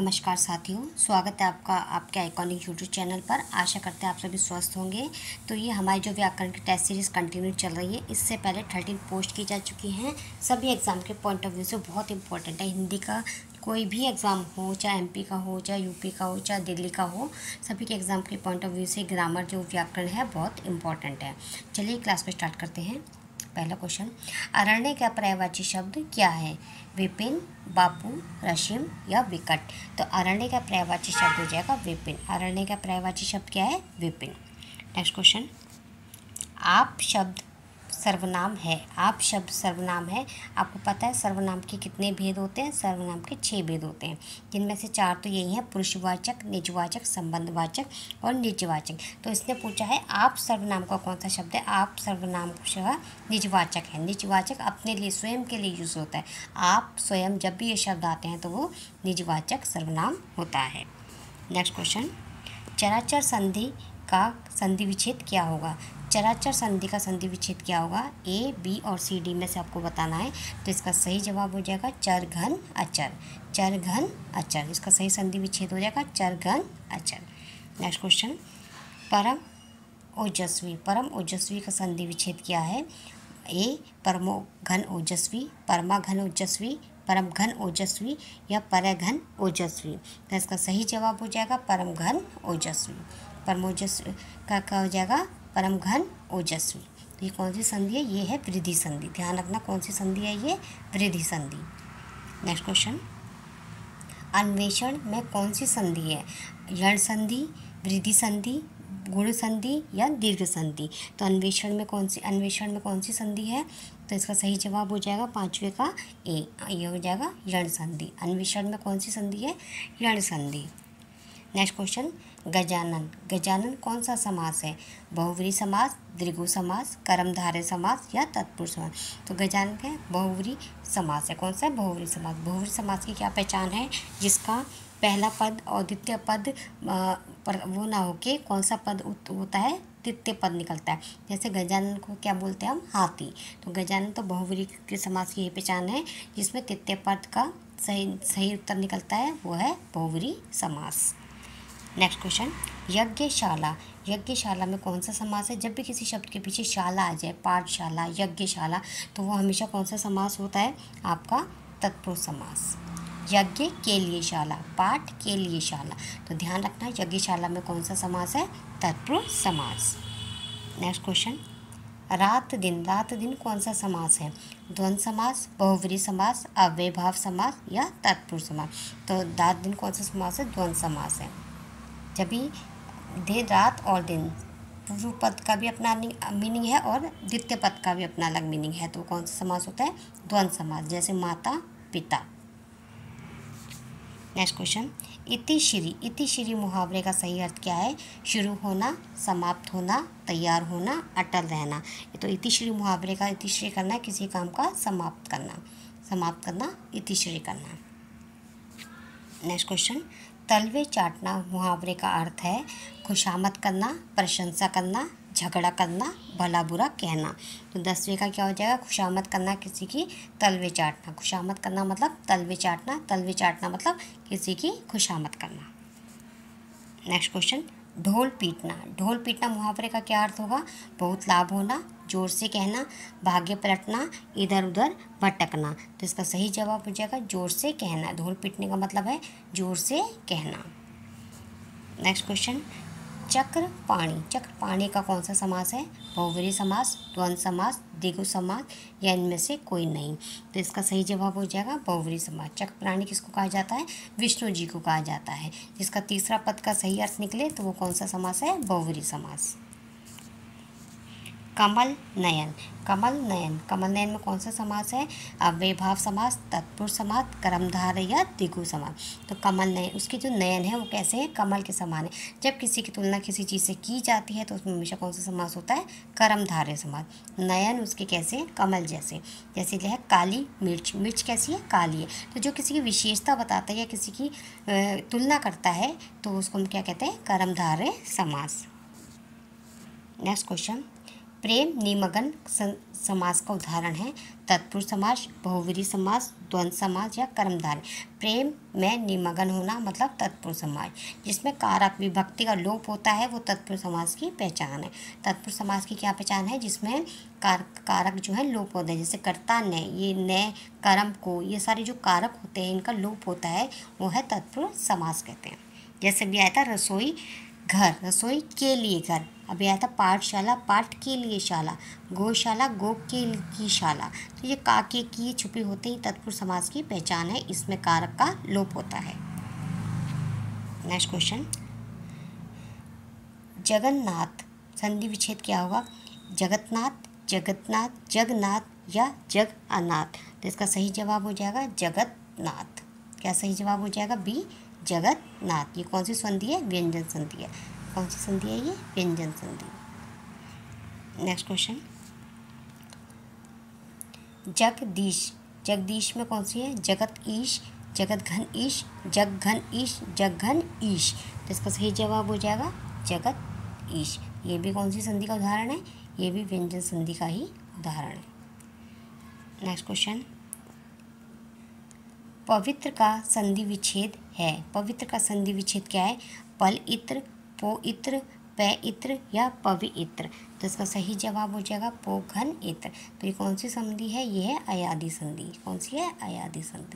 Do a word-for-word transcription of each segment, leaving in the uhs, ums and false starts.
नमस्कार साथियों, स्वागत है आपका आपके आइकॉनिक यूट्यूब चैनल पर। आशा करते हैं आप सभी स्वस्थ होंगे। तो ये हमारी जो व्याकरण की टेस्ट सीरीज़ कंटिन्यू चल रही है, इससे पहले थर्टीन पोस्ट की जा चुकी हैं। सभी एग्ज़ाम के पॉइंट ऑफ व्यू से बहुत इंपॉर्टेंट है। हिंदी का कोई भी एग्ज़ाम हो, चाहे एमपी का हो, चाहे यूपी का हो, चाहे दिल्ली का हो, सभी के एग्ज़ाम के पॉइंट ऑफ व्यू से ग्रामर जो व्याकरण है बहुत इंपॉर्टेंट है। चलिए क्लास को स्टार्ट करते हैं। पहला क्वेश्चन, अरण्य का पर्यायवाची शब्द क्या है? विपिन, बापू, रशिम या विकट। तो अरण्य का पर्यायवाची शब्द हो जाएगा विपिन। अरण्य का पर्यायवाची शब्द क्या है? विपिन। नेक्स्ट क्वेश्चन, आप शब्द सर्वनाम है। आप शब्द सर्वनाम है। आपको पता है सर्वनाम के कितने भेद होते हैं? सर्वनाम के छह भेद होते हैं, जिनमें से चार तो यही हैं, पुरुषवाचक, निजवाचक, संबंधवाचक और निजवाचक। तो इसने पूछा है आप सर्वनाम का कौन सा शब्द है? आप सर्वनाम का निजवाचक है। निजवाचक अपने लिए, स्वयं के लिए यूज़ होता है। आप स्वयं, जब भी ये शब्द आते हैं तो वो निजवाचक सर्वनाम होता है। नेक्स्ट क्वेश्चन, चराचर संधि का संधि विच्छेद क्या होगा? चराचर संधि का संधि विच्छेद क्या होगा? ए, बी और सी, डी में से आपको बताना है। तो इसका सही जवाब हो जाएगा चर घन अचर। चर घन अचर, इसका सही संधि विच्छेद हो जाएगा चर घन अचर। नेक्स्ट क्वेश्चन, परम ओजस्वी। परम ओजस्वी का संधि विच्छेद क्या है? ए, परमो घन ओजस्वी, परमा घन ओजस्वी, परम घन ओजस्वी या पर घन ओजस्वी। तो इसका सही जवाब हो जाएगा परम घन ओजस्वी। परम ओजस्वी का क्या हो जाएगा? परम घन ओजस्वी। तो ये कौन सी संधि है? ये है वृद्धि संधि। ध्यान रखना कौन सी संधि है ये? वृद्धि संधि। नेक्स्ट क्वेश्चन, अन्वेषण में कौन सी संधि है? यण संधि, वृद्धि संधि, गुण संधि या दीर्घ संधि। तो अन्वेषण में कौन सी अन्वेषण में कौन सी संधि है? तो इसका सही जवाब हो जाएगा पांचवे का ए, ये हो जाएगा यण संधि। अन्वेषण में कौन सी संधि है? यण संधि। Next question, Gajanan. गजानन कौन सा समास है? बहुव्रीहि समास, द्विगु समास, कर्मधारय समास या तत्पुरुष समास। तो गजानन का बहुव्रीहि समास है। कौन सा है? बहुव्रीहि समास। बहुव्रीहि समास की क्या पहचान है? जिसका पहला पद और द्वितीय पद पर वो ना होके कौन सा पद होता है? द्वितीय पद निकलता है। जैसे गजानन को क्या बोलते हैं हम? हाथी। तो गजानन तो बहुव्रीहि के समास की यही पहचान है, जिसमें तृतीय पद का सही सही उत्तर निकलता है, वो है बहुव्रीहि समास। नेक्स्ट क्वेश्चन, यज्ञशाला। यज्ञशाला में कौन सा समास है? जब भी किसी शब्द के पीछे शाला आ जाए, पाठशाला, यज्ञशाला, तो वो हमेशा कौन सा समास होता है? आपका तत्पुरुष समास। यज्ञ के लिए शाला, पाठ के लिए शाला। तो ध्यान रखना यज्ञशाला में कौन सा समास है? तत्पुरुष समास। नेक्स्ट क्वेश्चन, रात दिन। रात दिन कौन सा समास है? द्वंद्व समास, बहुव्रीहि समास, अव्ययभाव समास या तत्पुरुष समास। तो रात दिन कौन सा समास है? द्वंद्व समास है। जब भी दिन, रात और दिन, पूर्व पद का भी अपना मीनिंग है और द्वितीय पद का भी अपना अलग मीनिंग है, तो कौन सा समास होता है? द्वंद्व समास। जैसे माता, पिता। Next question, इतिश्री। इतिश्री मुहावरे का सही अर्थ क्या है? शुरू होना, समाप्त होना, तैयार होना, अटल रहना। तो इतिश्री मुहावरे का इतिश्री करना, किसी काम का समाप्त करना। समाप्त करना, इतिश्री करना। नेक्स्ट क्वेश्चन, तलवे चाटना मुहावरे का अर्थ है खुशामद करना, प्रशंसा करना, झगड़ा करना, भला बुरा कहना। तो दसवें का क्या हो जाएगा? खुशामद करना, किसी की तलवे चाटना। खुशामद करना मतलब तलवे चाटना, तलवे चाटना मतलब किसी की खुशामद करना। नेक्स्ट क्वेश्चन, ढोल पीटना। ढोल पीटना मुहावरे का क्या अर्थ होगा? बहुत लाभ होना, जोर से कहना, भाग्य पलटना, इधर उधर भटकना। तो इसका सही जवाब हो जाएगा जोर से कहना। ढोल पीटने का मतलब है जोर से कहना। Next question, Chakrapani. चक्रपाणी का कौन सा समास है? बहुव्रीहि समास, द्वंद्व समास, द्विगु समास या इनमें से कोई नहीं। तो इसका सही जवाब हो जाएगा बहुव्रीहि समास। चक्रपाणी किसको कहा जाता है? विष्णु जी को कहा जाता है। जिसका तीसरा पद का सही अर्थ निकले तो वो कौन सा समास है? बहुव्रीहि समास। कमल नयन। कमल नयन। कमल नयन में कौन सा समास है? अव्ययभाव समास, तत्पुरुष समास, कर्मधारय या द्विगु समास। तो कमल नयन, उसके जो नयन है वो कैसे है? कमल के समान है। जब किसी की तुलना किसी चीज़ से की जाती है तो उसमें हमेशा कौन सा समास होता है? कर्मधारय समास। नयन उसके कैसे? कमल जैसे। जैसे है काली मिर्च। मिर्च कैसी है? काली है। तो जो किसी की विशेषता बताता है या किसी की तुलना करता है तो उसको हम क्या कहते हैं? कर्मधारय समास। नेक्स्ट क्वेश्चन, प्रेम निमग्न समास का उदाहरण है तत्पुरुष समास, बहुव्रीहि समास, द्वंद्व समास या कर्मधारय। प्रेम में निमग्न होना मतलब तत्पुरुष समास, जिसमें कारक विभक्ति का लोप होता है, वो तत्पुरुष समास की पहचान है। तत्पुरुष समास की क्या पहचान है? जिसमें कार कारक जो है लोप होता है, जैसे कर्ता ने, ये ने, कर्म को, ये सारे जो कारक होते हैं इनका लोप होता है, वो है तत्पुरुष समास कहते हैं। जैसे भी आया था रसोई घर, रसोई के लिए घर। अभी आया था पाठशाला, पाठ के लिए शाला। गौशाला, गो के की शाला। तो ये का के की छुपे होते ही तत्पुरुष समास की पहचान है, इसमें कारक का लोप होता है। नेक्स्ट क्वेश्चन, जगन्नाथ संधि विच्छेद क्या होगा? जगतनाथ, जगतनाथ, जगन्नाथ या जग अनाथ। तो इसका सही जवाब हो जाएगा जगतनाथ। क्या सही जवाब हो जाएगा? बी, जगतनाथ। ये कौन सी संधि है? व्यंजन संधि है। कौन सी संधि है ये? व्यंजन संधि। नेक्स्ट क्वेश्चन, जगदीश, जगदीश में कौन सी है? जगत ईश, जगत घन ईश, जग घन ईश, जग घन ईश। तो इसका सही जवाब हो जाएगा जगत ईश। ये भी कौन सी संधि का उदाहरण है? ये भी व्यंजन संधि का ही उदाहरण है। नेक्स्ट क्वेश्चन, पवित्र का संधि विच्छेद है। पवित्र का संधि विच्छेद क्या है? पल इत्र, पो इत्र, पै इत्र या पवि इत्र। तो इसका सही जवाब हो जाएगा पो घन इत्र। तो ये कौन सी संधि है? ये है अयादि संधि। कौन सी है? अयादि संधि।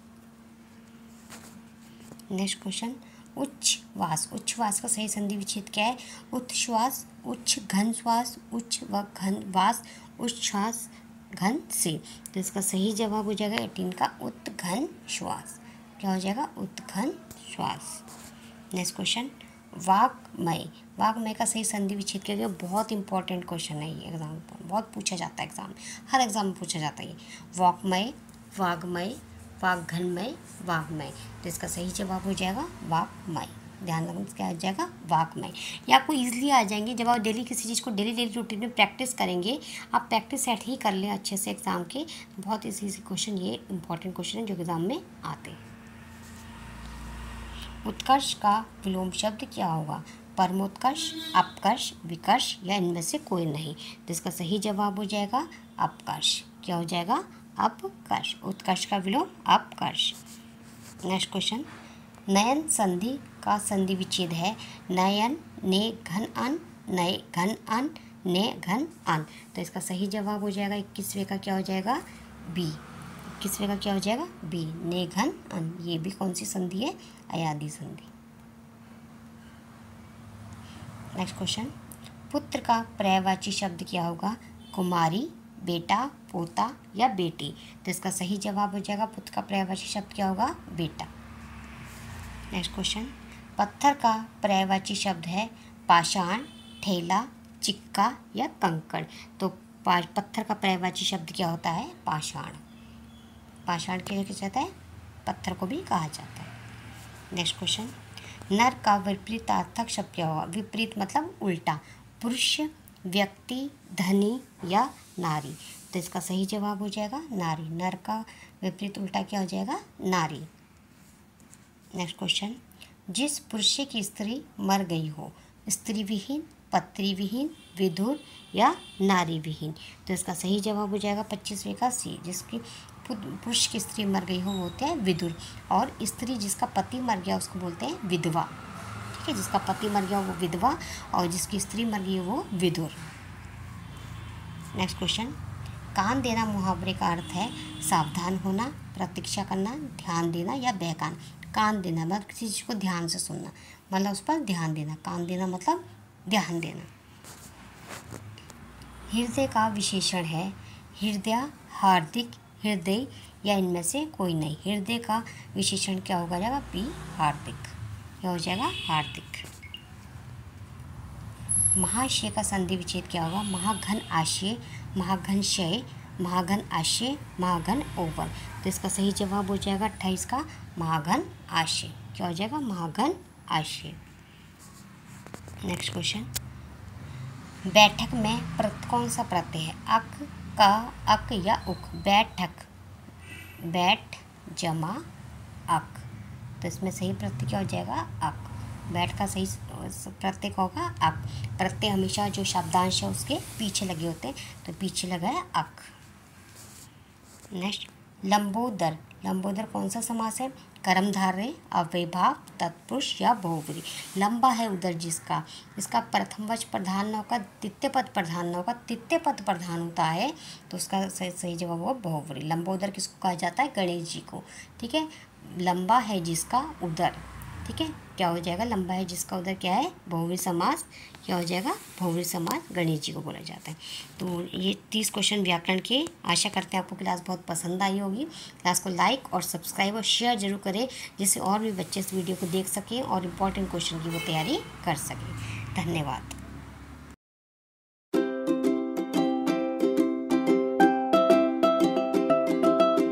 नेक्स्ट क्वेश्चन, उच्छ्वास, उच्छ्वास का सही संधि विच्छेद क्या है? उच्छ्वास, उच्च घन श्वास, उच्च व घन वास, उच्छ्वास घन से। तो इसका सही जवाब हो जाएगा एटीन का उत्घन श्वास। क्या हो जाएगा? उत्घन श्वास। नेक्स्ट क्वेश्चन, वाग्मय, वाग्मय का सही संधि विच्छेद क्या है? बहुत इंपॉर्टेंट क्वेश्चन है ये, एग्जाम पर बहुत पूछा जाता है, एग्जाम हर एग्जाम में पूछा जाता है ये। वाग्मय, वाग्मय, वाग्घनमय, वाग्मय। तो इसका सही जवाब हो जाएगा वाग्मय। ध्यान रखना क्या हो जाएगा? वाग्मय। ये आपको ईजिली आ जाएंगे जब आप डेली किसी चीज़ को डेली डेली रूटीन में प्रैक्टिस करेंगे। आप प्रैक्टिस सेट ही कर लें अच्छे से एग्जाम के, तो बहुत इजी इजी क्वेश्चन, ये इंपॉर्टेंट क्वेश्चन है जो एग्जाम में आते हैं। उत्कर्ष का विलोम शब्द क्या होगा? परमोत्कर्ष, अपकर्ष, विकर्ष या इनमें से कोई नहीं। तो इसका सही जवाब हो जाएगा अपकर्ष। क्या हो जाएगा? अपकर्ष। उत्कर्ष का विलोम अपकर्ष। नेक्स्ट क्वेश्चन, नयन संधि का संधि विच्छेद है। नयन, ने घन अन, नए घन अन, ने घन अन। तो इसका सही जवाब हो जाएगा इक्कीसवें का क्या हो जाएगा? बी। इक्कीसवें का क्या हो जाएगा? बी, ने घन अन। ये भी कौन सी संधि है? अयादि संधि। नेक्स्ट क्वेश्चन, पुत्र का पर्यायवाची शब्द क्या होगा? कुमारी, बेटा, पोता या बेटी। तो इसका सही जवाब हो जाएगा पुत्र का पर्यायवाची शब्द क्या होगा? बेटा। नेक्स्ट क्वेश्चन, पत्थर का पर्यायवाची शब्द है पाषाण, ठेला, चिक्का या कंकड़। तो पत्थर का पर्यायवाची शब्द क्या होता है? पाषाण। पाषाण क्या कहता है? पत्थर को भी कहा जाता है। नेक्स्ट क्वेश्चन, नर का विपरीतार्थक शब्द क्या होगा? विपरीत मतलब उल्टा। पुरुष, व्यक्ति, धनी या नारी। तो इसका सही जवाब हो जाएगा नारी। नर का विपरीत उल्टा क्या हो जाएगा? नारी। नेक्स्ट क्वेश्चन, जिस पुरुष की स्त्री मर गई हो, स्त्री विहीन, पत्री विहीन, विधुर या नारी विहीन। तो इसका सही जवाब हो जाएगा पच्चीसवें का सी। जिसकी पुरुष की स्त्री मर गई हो वो होते हैं विधुर, और स्त्री जिसका पति मर गया उसको बोलते हैं विधवा। ठीक है, जिसका पति मर गया वो विधवा और जिसकी स्त्री मर गई वो विधुर। नेक्स्ट क्वेश्चन, कान देना मुहावरे का अर्थ है सावधान होना, प्रतीक्षा करना, ध्यान देना या बहकाना। कान देना मतलब किसी चीज़ को ध्यान से सुनना, मतलब उस पर ध्यान देना। कान देना मतलब ध्यान देना। हृदय का विशेषण है हृदय, हार्दिक, हृदय या इनमें से कोई नहीं। हृदय का विशेषण क्या होगा जाएगा? बी, हार्दिक। क्या हो जाएगा? हार्दिक। महाशय का संधि विच्छेद क्या होगा? महाघन आशय, महाघन शय, महाघन आशय, महाघन ओवर। तो इसका सही जवाब हो जाएगा अट्ठाईस का महाघन आशय। क्या हो जाएगा? महाघन आशय। नेक्स्ट क्वेश्चन, बैठक में प्रत्यय कौन सा प्रत्यय है? अक, का, अक या उक। बैठक, बैठ जमा अक। तो इसमें सही प्रत्यय क्या हो जाएगा? अक। बैठ का सही प्रत्यय का होगा अक। प्रत्यय हमेशा जो शब्दांश है उसके पीछे लगे होते हैं, तो पीछे लगा है अक। नेक्स्ट लंबोदर। लंबोदर कौन सा समास है? कर्मधारय, अव्ययभाव, तत्पुरुष या बहुव्रीहि। लंबा है उदर जिसका, इसका प्रथम वचन प्रधान न होगा, तृतीय पद प्रधान न होगा, तृतीय पद प्रधान होता है तो उसका सही सही जवाब होगा बहुव्रीहि। लंबोदर किसको कहा जाता है? गणेश जी को। ठीक है, लंबा है जिसका उदर। ठीक है, क्या हो जाएगा? लंबा है जिसका उदर क्या है? बहुव्रीहि समास। क्या हो जाएगा? बहुव्रीहि समास गणेश जी को बोला जाता है। तो ये तीस क्वेश्चन व्याकरण के। आशा करते हैं आपको क्लास बहुत पसंद आई होगी। क्लास को लाइक और सब्सक्राइब और शेयर जरूर करें, जिससे और भी बच्चे इस वीडियो को देख सकें और इम्पॉर्टेंट क्वेश्चन की वो तैयारी कर सकें। धन्यवाद।